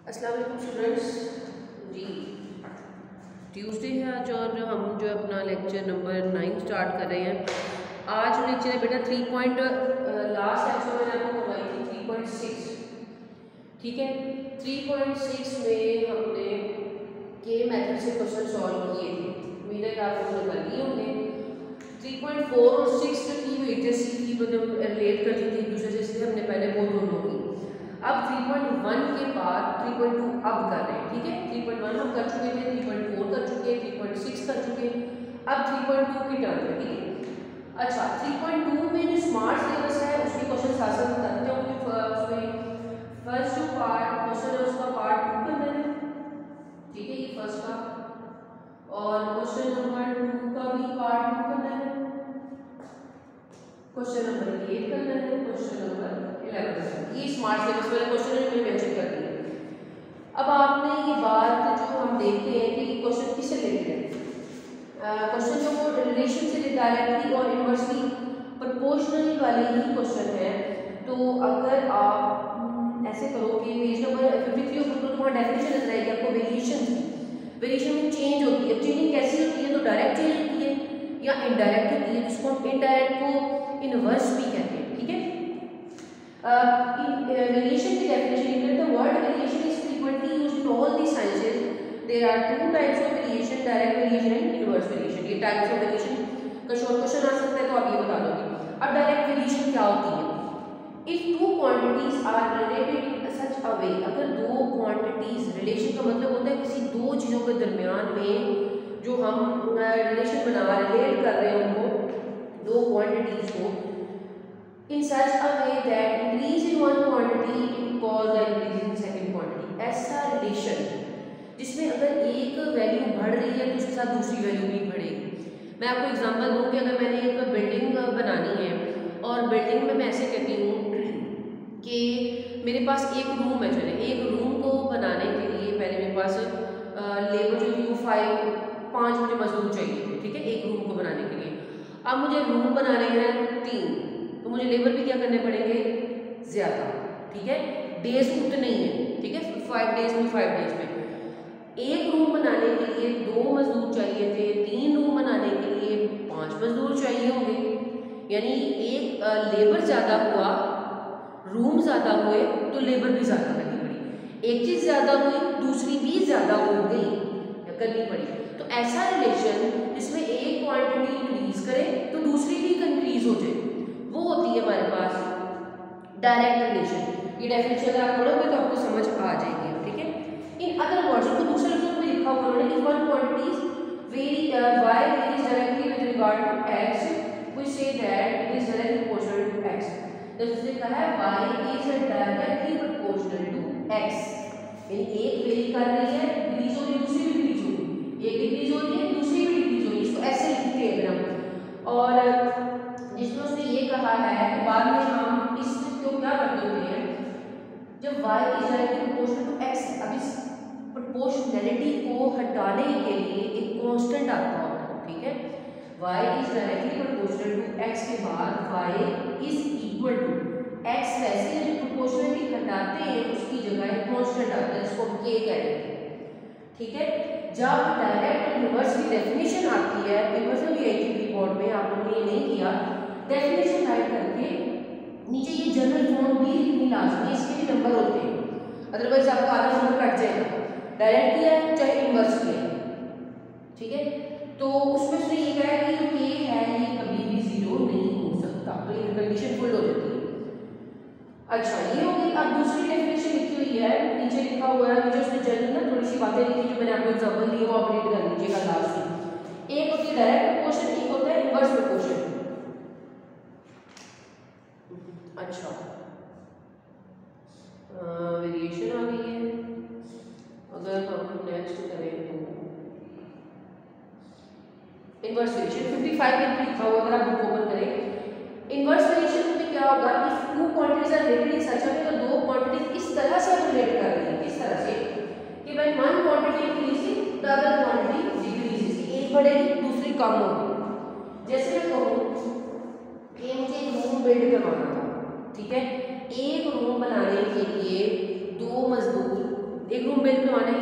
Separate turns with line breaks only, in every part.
अस्सलाम वालेकुम स्टूडेंट्स जी। ट्यूसडे है आज और हम जो अपना लेक्चर नंबर 9 स्टार्ट कर रहे हैं। आज लेक्चर है बेटा 3 पॉइंट लास्ट लेक्चर में मैंने आपको करवाई थी 3.6। ठीक है, 3.6 में हमने के मेथड से क्वेश्चन सॉल्व किए थे। उम्मीद है कि आप लोगों ने कर लिए होंगे। 3.4 और 6 की वेटेज की मतलब रिलेट करती थी एक दूसरे से, इसलिए हमने पहले वो दोनों की। अब 3.1 के बाद 3.2 अब कर रहे हैं। ठीक है, 3.1 हम कर चुके थे, 3.4 कर चुके, 3.6 कर चुके, अब 3.2 की टर्न है। ठीक है, अच्छा 3.2 में जो स्मार्ट सिलेबस है उसके क्वेश्चन आसान बताते हैं। उसमें फर्स्ट जो पार्ट क्वेश्चन है उसका पार्ट 2 करना है। ठीक है, ये फर्स्ट का, और क्वेश्चन नंबर 2 का भी पार्ट 2 करना है, क्वेश्चन नंबर 8 करना है, क्वेश्चन नंबर 11 करना है। ये स्मार्ट सिलेबस वाले क्वेश्चन है जो मैंने मेंशन कर दिए। अब आपने ये बात जो हम देखते हैं कि क्वेश्चन किससे रिलेटेड है, क्वेश्चन जो रिलेशन से डायरेक्टली और इनवर्सली प्रोपोर्शनल वाले ही क्वेश्चन है। तो अगर आप ऐसे करो कि पेज नंबर 53 ऊपर तो तुम्हारा डेफिनेशन नजर आएगी आपको वेरिएशन में चेंज होती है। चेंजिंग कैसी होती है, तो डायरेक्ट चेंज होती है या इनडायरेक्ट होती है, जिसको हम इनडायरेक्ट को इनवर्स भी कहते हैं। ठीक है, variation की definition the word variation is frequently used in all the sciences. There are two types of variation, direct variation and inverse variation. ये types of variation का शॉर्ट क्वेश्चन आ सकता है, तो आप ये बता दोगे। अब डायरेक्ट वेरिएशन क्या होती है? If two quantities are related in such a way, अगर दो क्वांटिटीज, रिलेशन का मतलब होता है किसी दो चीज़ों के दरमियान में जो हम रिलेशन बना रिलेट कर रहे हैं उनको, दो क्वांटिटीज को, in such a way that increase in one quantity it cause the increase in second quantity. ऐसा रिलेशन जिसमें अगर एक वैल्यू बढ़ रही है तो उसके साथ दूसरी वैल्यू भी बढ़ेगी। मैं आपको एग्जांपल दूँ कि अगर मैंने एक बिल्डिंग बनानी है और बिल्डिंग में मैं ऐसे कहती हूँ कि मेरे पास एक रूम है, चले एक रूम को बनाने के लिए पहले मेरे पास लेबर जो थी वो 5 मुझे मजदूर चाहिए थे। ठीक है, एक रूम को बनाने के लिए। अब मुझे रूम बनाने हैं 3, तो मुझे लेबर भी क्या करने पड़ेंगे, ज़्यादा। ठीक है, डेज उतने ही है। ठीक है, 5 डेज में 5 डेज में एक रूम बनाने के लिए 2 मजदूर चाहिए थे, 3 रूम बनाने के लिए 5 मजदूर चाहिए होंगे। यानी एक लेबर ज़्यादा हुआ, रूम ज़्यादा हुए तो लेबर भी ज़्यादा करनी पड़ी। एक चीज़ ज़्यादा हुई दूसरी भी ज़्यादा हो गई या करनी पड़ी। तो ऐसा रिलेशन जिसमें एक क्वांटिटी इंक्रीज करे तो दूसरी भी इंक्रीज हो जाए, वो होती है हमारे पास डायरेक्ट रिलेशन। ये डेफिनेशन अगर आप पढ़ोगे तो आपको समझ आ जाएगी। ठीक है, इन अदर वर्ड्स को दूसरे लफ्ज़ों में लिखा हुआ उन्होंने, if one quantities vary y varies directly with regard to x, we say that it is directly proportional to x. जैसे कहा है y is directly proportional to x, यानी एक वेरी कर रही है, डिक्रीज हो रही है, दूसरी भी डिक्रीज हो रही है, एक डिक्रीज हो रही है दूसरी भी डिक्रीज हो रही है। इसको ऐसे लिखते हैं हम। और जिसमें उसने ये कहा है कि बाद में हम इसको क्या कर देते हैं, जब y is directly proportional to x, अब इस प्रोपोर्शनैलिटी को हटाने के लिए एक कांस्टेंट आता है। ठीक है, y is directly proportional to x के बाद y is equal to x, वैसे जो प्रोपोर्शनैलिटी हटाते हैं उसकी जगह एक कांस्टेंट आता है जिसको हम k कहते हैं। ठीक है, जब डायरेक्ट और इनवर्स की डेफिनेशन आती है, पेपर से भी आई थी रिपोर्ट में, आप लोगों ने ये नहीं किया, डेफिनेशन राइट करके नीचे ये जनरल फॉर्म भी लिखनी लाजमी, इसके भी नंबर होते हैं, अदरवाइज आपका आधा नंबर कट जाएगा। डायरेक्ट किया है चाहे इनवर्स किया है। ठीक है, तो उसमें उसने ये कहा कि जो के है ये कभी भी 0 नहीं हो सकता, तो ये कंडीशन फुल हो जाती है। अच्छा ये हो गई। अब दूसरी डेफिनेशन लिखी हुई है, नीचे लिखा हुआ है, नीचे उसने जनरल ना थोड़ी सी बातें लिखी जो मैंने आपको एग्जांपल दिए वो आप रीड कर लीजिएगा लास्ट में। एक होती है डायरेक्ट प्रोपोर्शन, एक होता है इनवर्स प्रोपोर्शन। अच्छा वेरिएशन आ गई है। अगर हम नेक्स्ट करें तो इनवर्स वेरिएशन 55 में लिखा हुआ, अगर आप बुक ओपन करें इनवर्स वेरिएशन में क्या होगा, if two quantities are related in such a way, तो दो क्वांटिटीज इस तरह से रिलेट कर रही है, इस तरह से कि when one quantity increases the other quantity decreases, एक बढ़ेगी दूसरी कम होगी। जैसे मैं कहूं कि मुझे एक रूम बिल्ड करवाना था। ठीक है, एक रूम बनाने के लिए 2 मजदूर, एक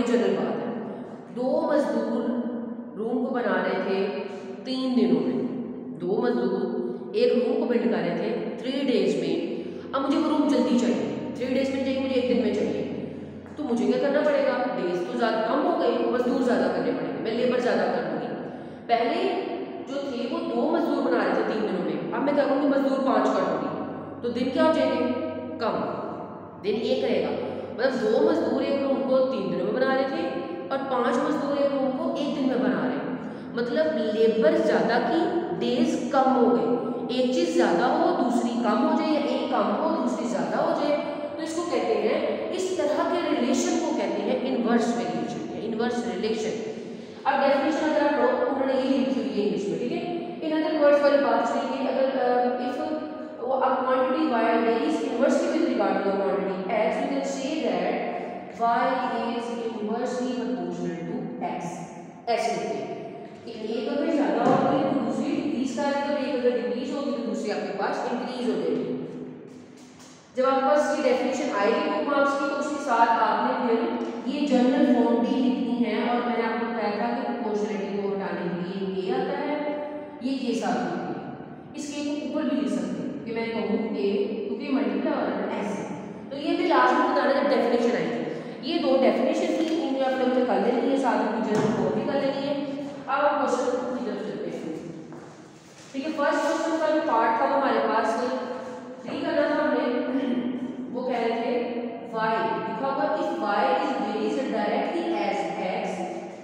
ये जनरल बात है। 2 मजदूर रूम को बना रहे थे 3 दिनों में, 2 मजदूर एक रूम को बिल्ड कर रहे थे 3 डेज में। अब मुझे वो रूम जल्दी चाहिए, 3 डेज में चाहिए, मुझे 1 दिन में चाहिए, तो मुझे क्या करना पड़ेगा? डेज तो ज़्यादा कम हो गए, मजदूर ज़्यादा करने पड़ेंगे, मैं लेबर ज़्यादा कर दूँगी। पहले जो थे वो 2 मजदूर बना रहे थे 3 दिनों में, अब मैं क्या करूँगी? मजदूर 5 कर दूँगी, तो दिन क्या हो जाएंगे? कम, दिन 1 रहेगा। मतलब 2 मजदूर एक रूम को 3 दिनों में बना रहे थे और 5 मजदूर एक रूम को 1 दिन में बना रहे हैं। मतलब लेबर ज़्यादा की, डेज कम हो गए। एक चीज़ ज़्यादा हो दूसरी कम हो जाए, या एक कम हो दूसरी ज़्यादा हो जाए, तो इसको कहते हैं, इस तरह के रिलेशन को कहते हैं इनवर्स वेरिएशन या इनवर्स रिलेशन। अब डेफिनेशन अगर आप लो, उन्होंने ये लिखी हुई है इंग्लिश में, ठीक है। इन अदर वर्ड्स वाली बात सुनिए, अगर if a quantity y varies inversely with regard to the quantity x, we can say that y is inversely proportional to x। ऐसे लिखते हैं, एक अगर ज़्यादा होगी तो दूसरी डिक्रीज करेगी, और एक अगर डिक्रीज होगी तो दूसरी आपके पास इंक्रीज हो जाएगी। जब आपके पास ये डेफिनेशन आएगी 2 मार्क्स की, तो उसके साथ आपने फिर ये जनरल फॉर्म भी लिखनी है। और मैंने आपको बताया था कि प्रोपोर्शनलिटी को हटाने के लिए ये आता है, ये साथ होती है। इसके ऊपर भी लिख सकते हैं कि मैं कहूँ कि क्योंकि मल्टीप्लाई हो रहा है ऐसे, तो ये भी लास्ट में बताना जब डेफिनेशन आएगी। ये 2 डेफिनेशन थी, इनमें आप लोगों ने कर लेनी है, साथ में जनरल फॉर्म भी कर लेनी है। अब हम क्वेश्चन की तरफ चलते हैं, ठीक है। फर्स्ट क्वेश्चन का जो पार्ट था हमारे पास 3 करना था हमने, वो कह रहे थे y लिखा हुआ, if y is varies directly as x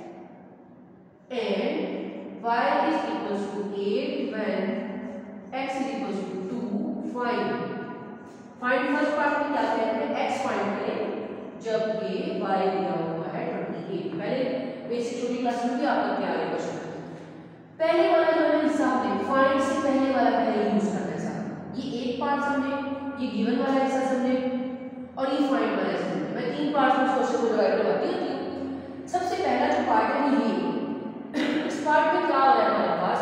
and y is equals to 8 when x is equals to 2, find first part में क्या कहते हैं? x फाइंड करें जबकि y दिया हुआ है 28। पहले बेसिक छोटी क्लास में भी आप करके आ रहे क्वेश्चन। पहले वाला जो है हिस्सा हमने फाइंड से पहले वाला पहले यूज करना है साहब। ये एक पार्ट समझे, ये गिवन वाला हिस्सा समझे और ये फाइंड वाला हिस्सा समझे। मैं 3 पार्ट में क्वेश्चन को डिवाइड करवाती हूँ। सबसे पहला जो पार्ट है वो ये, इस पार्ट में क्या हो रहा है हमारे पास,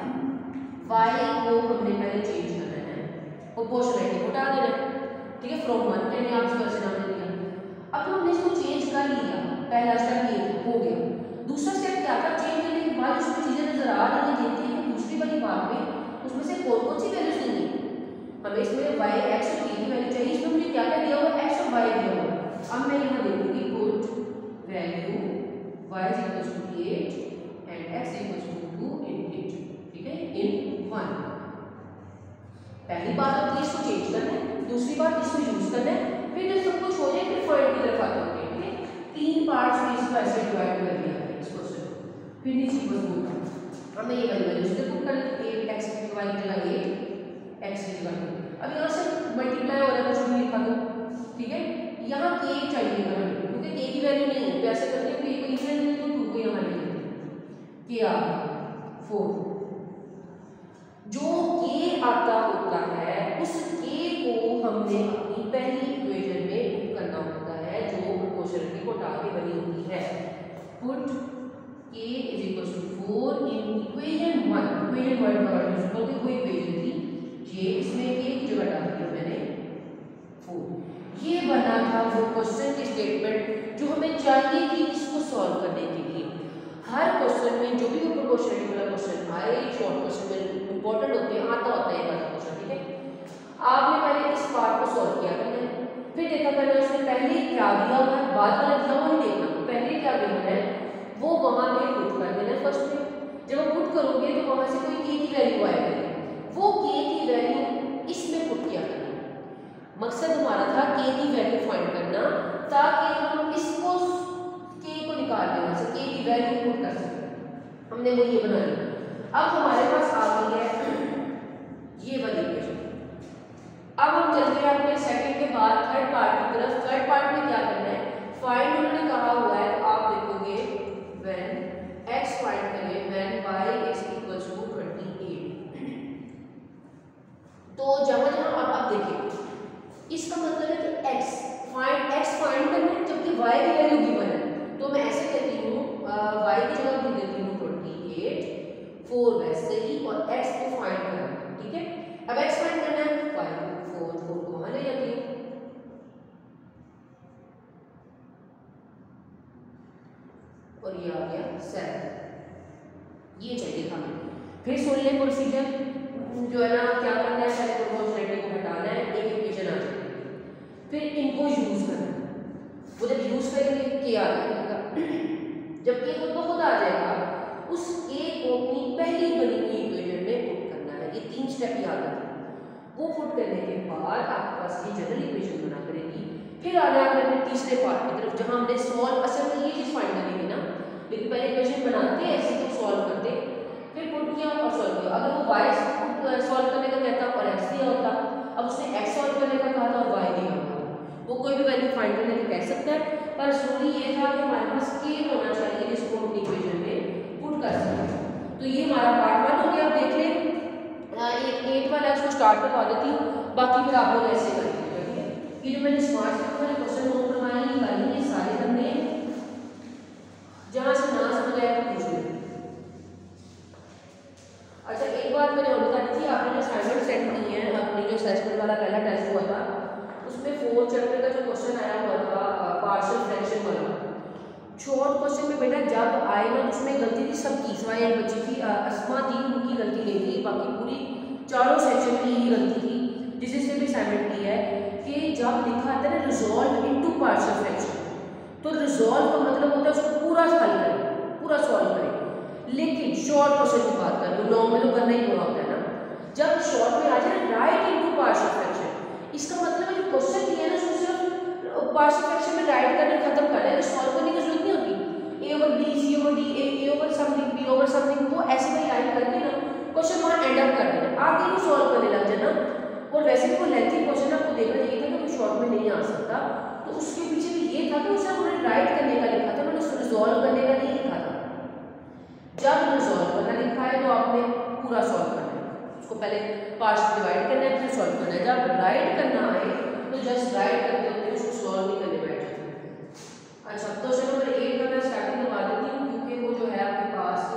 y को हमने पहले चेंज करना है, प्रोपोर्शनलिटी को हटा देना है, ठीक है। फ्रॉम 1 के लिए आपसे वैसे नाम दे दिया। अब हमने इसको चेंज कर लिया, पहला स्टेप ये हो गया। दूसरा स्टेप क्या था? चेंज करने के बाद उसमें चीजें नजर आ रही हैं, देखते हैं दूसरी वाली बात में उसमें से कौन सी वैल्यूज देनी है हमें। इसमें y x और t की वैल्यू चाहिए, इसमें मुझे क्या क्या दिया हुआ? x और y दिया हुआ। अब मैं यहाँ देखूंगी put value y is equals to 8 and x equals to 2 in 8, ठीक है, इन 1। पहली बात तो इसको चेंज करना है, दूसरी बात इसको यूज करना है, फिर जब सब कुछ हो जाए फिर फाइंड की तरफ आते हैं, ठीक है। 3 पार्ट्स में इसको ऐसे डिवाइड कर दिया है इस क्वेश्चन को। फिर नीचे बस बोलता हमें ये वाली वैल्यू से पुट कर 8x की जगह 8 x की जगह 2। अब यहाँ से मल्टीप्लाई हो रहा है, कुछ भी लिखा दो, ठीक है। यहाँ k चाहिए हमें क्योंकि k की वैल्यू नहीं है, तो ऐसे करते हैं k को इधर ले लो, 2 को यहाँ ले लो, k आ गया 4। जो k आता होता है उस k को हमने अपनी पहली इक्वेशन में पुट करना होता है, जो प्रोपोर्शनलिटी को हटा के बनी होती है। Put k is equals to 4 in equation 1। Equation 1 का वर्ड यूज करके कोई इक्वेशन थी ये, इसमें k की जगह डाल दिया मैंने 4। ये बना था वो क्वेश्चन की स्टेटमेंट जो हमें चाहिए थी इसको सॉल्व करने के लिए। हर क्वेश्चन में जो भी प्रोपोर्शनलिटी वाला क्वेश्चन आए, शॉर्ट क्वेश्चन में इंपॉर्टेंट होते हैं, आता होता है वाला क्वेश्चन, ठीक है। आपने पहले इस पार्ट को सॉल्व किया करना है, फिर देखा करना है उसने पहले क्या दिया हुआ है, बाद वाला दिया हुआ नहीं देखना, पहले क्या दिया है वो वहां पे पुट कर देना है फर्स्ट में। जब आप पुट करोगे तो वहां से कोई k की वैल्यू आएगी, वो k की वैल्यू इसमें पुट किया करना। मकसद हमारा था k की वैल्यू फाइंड करना, ताकि हम इसको k को निकाल लें, वहां से k की वैल्यू पुट कर सकें। हमने वो ये बना लिया। अब हमारे पास आ गई है ये वाली इक्वेशन। अब हम चलते हैं अपने सेकंड के बाद थर्ड पार्ट की तरफ। थर्ड पार्ट में क्या करना है? फाइंड उन्होंने कहा हुआ है, तो आप देखोगे व्हेन x फाइंड करें when y is equal to 28। तो जहां अब देखिए इसका मतलब है कि x फाइंड करना है जबकि y की वैल्यू गिवन है, तो मैं ऐसे कहती हूँ y की जगह लिख देती हूँ 28, 4 वैसे ही, और x को फाइंड करना है, ठीक है। अब x फाइंड करना है 5 4 4 को वहां ले जाती हूँ, और ये आ गया 7। ये चाहिए हमें। फिर सुन लें प्रोसीजर जो है ना, क्या करना है, पहले प्रोपोर्शनैलिटी को हटाना है, एक इक्वेशन आ जाएगी, फिर इनको यूज करना है। वो जब यूज करेंगे के आ जाएगा, जब के खुद ब खुद आ जाएगा उस ए को अपनी पहली बनी हुई इक्वेशन में पुट करना है। ये 3 स्टेप याद रखें। वो पुट करने के बाद आपके पास ये जनरल इक्वेशन बना करेगी। फिर आना है अपने तीसरे पार्ट की तरफ, जहां हमने सॉल्व, असल में ये चीज फाइंड करनी है ना, लेकिन पहले इक्वेशन बनाते ऐसे तो सॉल्व करते, फिर पुट किया और सॉल्व किया। अगर वो y सॉल्व करने का कहता और x दिया होता, अब उसने x सॉल्व करने का कहा था और y दिया होता, वो कोई भी वैल्यू फाइंड करने का कह सकता है। पर जरूरी ये था कि हमारे पास k होना चाहिए जिसको हम इक्वेशन में पुट कर सकें। तो ये हमारा पार्ट 1 हो गया। अब देख लें, एक 8 वाला इसको स्टार्ट करवा देती हूँ, बाकी फिर आप लोग ऐसे करेंगे। ठीक है, ये जो मैंने स्मार्ट से वाले क्वेश्चन नोट करवाए हैं, निकालनी है सारे करने हैं, जहाँ से ना समझ आए तो पूछ लें। अच्छा, एक बात मैंने और बता दी थी, आपने जो असाइनमेंट सेंड की है, अपनी जो असेसमेंट वाला पहला टेस्ट हुआ था, उसमें 4 चैप्टर का जो क्वेश्चन आया हुआ था पार्शियल फ्रैक्शन वाला, शॉर्ट क्वेश्चन में बेटा जब आए ना, उसमें गलती थी सबकी, सिवाय एक बच्ची थी अस्मा थी, उनकी गलती नहीं थी, बाकी पूरी चारों सेक्शन में यही गलती थी। जिससे भी असाइनमेंट की है कि जब लिखा आता है ना रिजॉल्व इनटू पार्शियल फ्रैक्शन, तो रिजॉल्व का मतलब होता है उसको पूरा हल करें, पूरा सॉल्व करें। लेकिन शॉर्ट क्वेश्चन की बात कर रही हूँ, लॉन्ग में तो करना ही पूरा होता है ना। जब शॉर्ट में आ जाए राइट इनटू पार्शियल फ्रैक्शन, इसका मतलब है जो क्वेश्चन दिया है ना उसको सिर्फ पार्शियल फ्रैक्शन में राइट करना, खत्म करना है, सॉल्व करने की जरूरत नहीं होती। A over B, C over D, A over something, B over something, वो ऐसे में लाइन करके ना क्वेश्चन वहाँ एंड अप कर देना, आगे वो सॉल्व करने लग जाना। और वैसे भी वो लेंथी क्वेश्चन आपको देखना चाहिए था कि वो शॉर्ट में नहीं आ सकता, तो उसके पीछे भी ये था कि उसे उन्होंने राइट करने का लिखा था, उन्होंने उसको रिजॉल्व करने का नहीं लिखा था। जब रिजॉल्व करना लिखा है तो आपने पूरा सॉल्व करना है, उसको पहले पार्ट्स डिवाइड करना है, फिर सॉल्व करना है। जब राइट करना आए तो जस्ट राइट करते होते उसको सॉल्व नहीं करने बैठ जाते। अच्छा, तो क्वेश्चन नंबर 8 का मैं स्टार्टिंग करवा देती हूँ, क्योंकि वो जो है आपके पास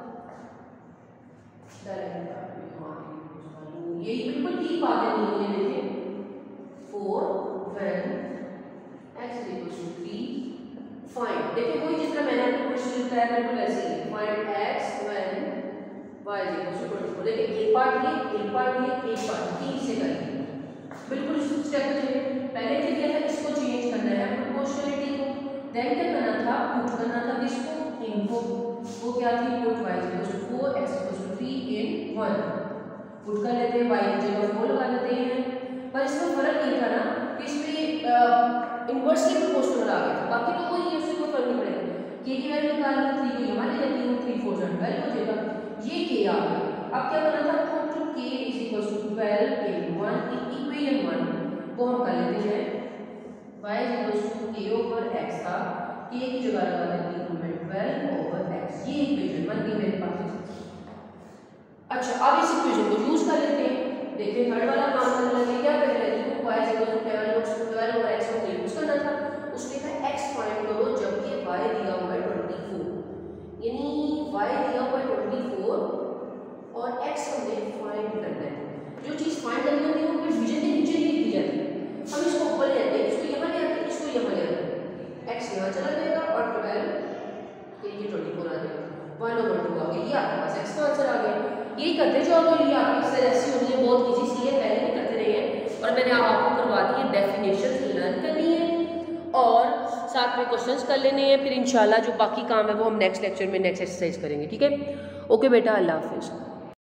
यही बिल्कुल ठीक बात है। नहीं है, देखिए 4 when x equals to 3 find, देखिए वही जितना मैंने आपको क्वेश्चन बताया बिल्कुल ऐसे ही, find x when y equals to 24। देखिए एक पार्ट ये, एक पार्ट ये, एक पार्ट 3 से करेंगे, बिल्कुल इस स्टेप पे चलिए। पहले क्या किया था, इसको चेंज करना है प्रोपोर्शनलिटी को, देन क्या करना था, पुट करना था इसको इनको, वो क्या थी, put y equals to 4 x equals to 3 in 1, put कर लेते हैं, y की जगह 4 लगा देते हैं। पर इसमें फर्क ये था ना कि इसमें इनवर्सली प्रोपोर्शनल आ गया था, बाकी तो कोई उससे कोई फर्क नहीं पड़ेगा। k की वैल्यू निकालनी है, 3 को यहाँ ले जाती हूँ, 3 4 12 हो जाएगा, ये k आ गया। अब क्या करना था, put k is equals to 12 in 1 equation 1 वो हम कर लेते हैं, y is equals to k over x था, k की जगह लगा देती हूँ मैं 12 over x, ये इक्वेशन बन गई मेरे पास। अच्छा, अब इस इक्वेशन को यूज कर लेते हैं। देखिए थर्ड वाला काम करने लगे, क्या कर रहे थे, y is equal to 12 over x को यूज करना था, उसने कहा x फाइंड करो जबकि y दिया हुआ है 24, यानी y दिया हुआ है 24 और x हमने फाइंड करना है। जो चीज फाइंड करनी होती है वो डिवीजन के नीचे लिख दी जाती है, हम इसको ऊपर ले आते हैं, इसको यहाँ ले आते हैं, इसको यहाँ ले आते हैं, x यहाँ चला जाएगा और 12 ये 24 आ जाएगा, 1/2 आ गया, ये आपके पास x का आंसर आ गया। यही करते जाओ, तो ये आपकी एक्सरसाइज ऐसी होनी है, बहुत इजी सी है, पहले भी करते रहे हैं और मैंने आपको करवा दी है। डेफिनेशंस लर्न करनी है और साथ में क्वेश्चंस कर लेने हैं, फिर इंशाल्लाह जो बाकी काम है वो हम नेक्स्ट लेक्चर में नेक्स्ट एक्सरसाइज करेंगे। ठीक है, ओके बेटा, अल्लाह हाफिज़।